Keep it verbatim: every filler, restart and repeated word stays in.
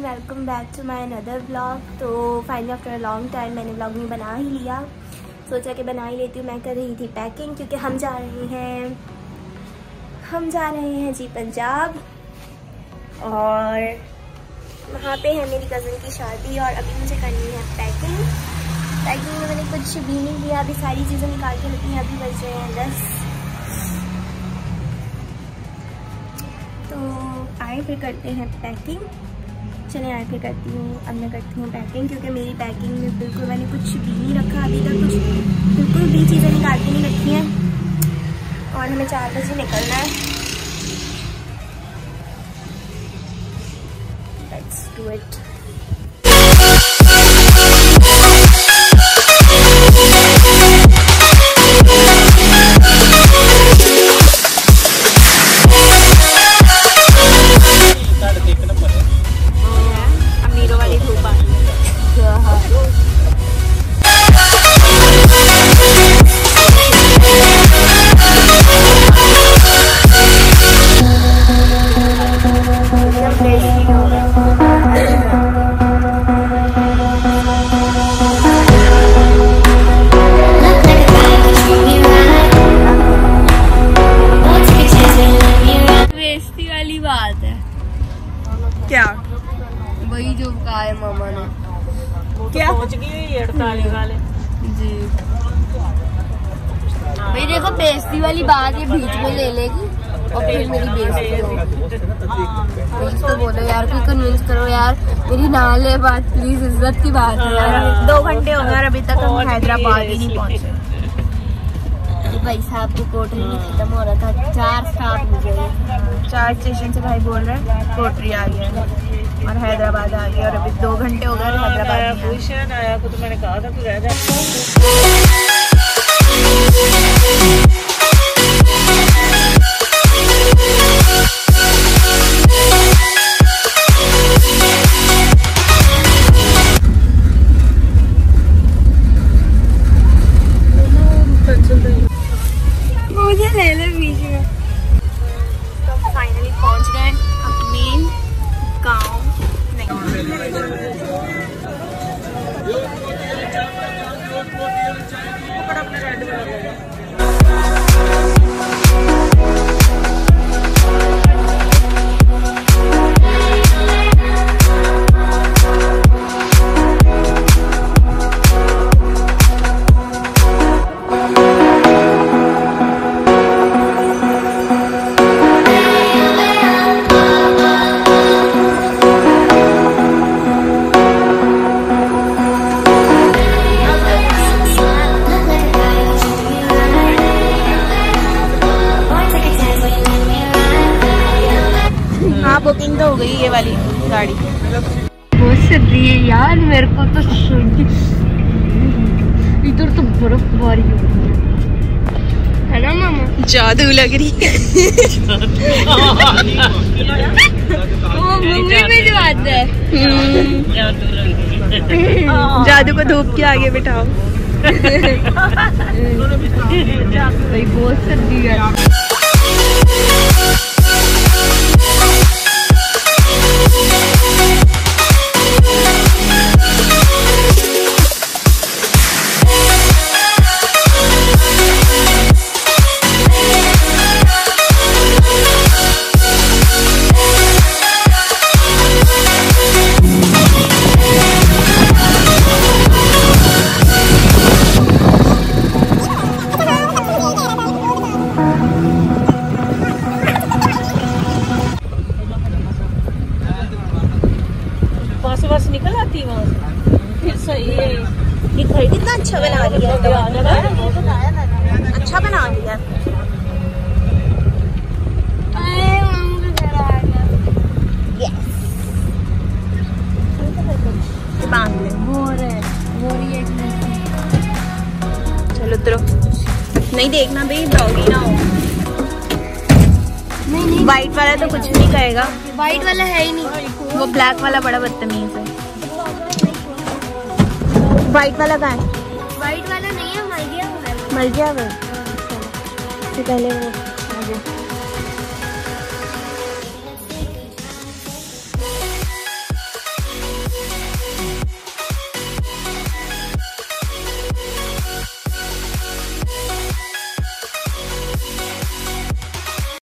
Welcome back to my another blog. तो finally after a long time मैंने blog में बना ही लिया, सोचा कि बना ही लेती हूँ। मैं कर रही थी पैकिंग क्योंकि हम जा रहे हैं हम जा रहे हैं जी पंजाब, और वहाँ पे है मेरी कज़न की शादी और अभी मुझे करनी है पैकिंग। पैकिंग में मैंने कुछ भी नहीं लिया, अभी सारी चीज़ें निकाल के रखी हैं। अभी बज रहे हैं दस, तो आए फिर करते हैं पैकिंग। चले आए फिर करती हूँ, अब मैं करती हूँ पैकिंग क्योंकि मेरी पैकिंग में बिल्कुल मैंने कुछ भी नहीं रखा अभी तक, कुछ बिल्कुल भी चीज़ें निकाल के नहीं रखी हैं और हमें चार बजे निकलना है। Let's do it. क्या वही जो कहा है मामा ने, क्या पहुंच गई अड़तालीस वाले जी। भाई देखो बेइज्जती वाली बात ये बीच में ले लेगी और फिर मेरी बेइज्जती होगी। इसको बोलो यार, कोई कन्विंस करो यार, मेरी ना ले बात प्लीज, इज्जत की बात है यार। दो घंटे हो गए और अभी तक हम हैदराबाद ही नहीं पहुंचे। भाई साहब की कोटरी में खत्म हो रहा था, चार स्टाफ मुझे चार स्टेशन से भाई बोल रहे हैं कोटरी आ गया और हैदराबाद आ गया और अभी दो घंटे हो गए हैदराबाद। भूषण आया को तो मैंने कहा था तू रह जा। मुझे ले ले बीच में। तो फाइनली पहुंच गए अपने गांव। बुकिंग तो हो गई ये वाली गाड़ी। बहुत सर्दी है यार, मेरे को तो इधर तो बर्फबारी हो रही है, है ना मामा? जादू लग रही है। वो मूवी में जो आता है, जादू को धूप के आगे बिठाओ। भाई बहुत सर्दी है। बस निकल आती वहाँ से फिर सही है। ये घर कितना अच्छा बना लिया है, अच्छा बना लिया। चलो उतरो, नहीं देखना भाई डॉगी ना हो। नहीं नहीं, व्हाइट वाला तो कुछ नहीं कहेगा, व्हाइट वाला है ही नहीं, वो ब्लैक वाला बड़ा बदतमीज है। व्हाइट वाला कहाँ है? व्हाइट वाला नहीं है, मर गया मर गया वो। पहले वो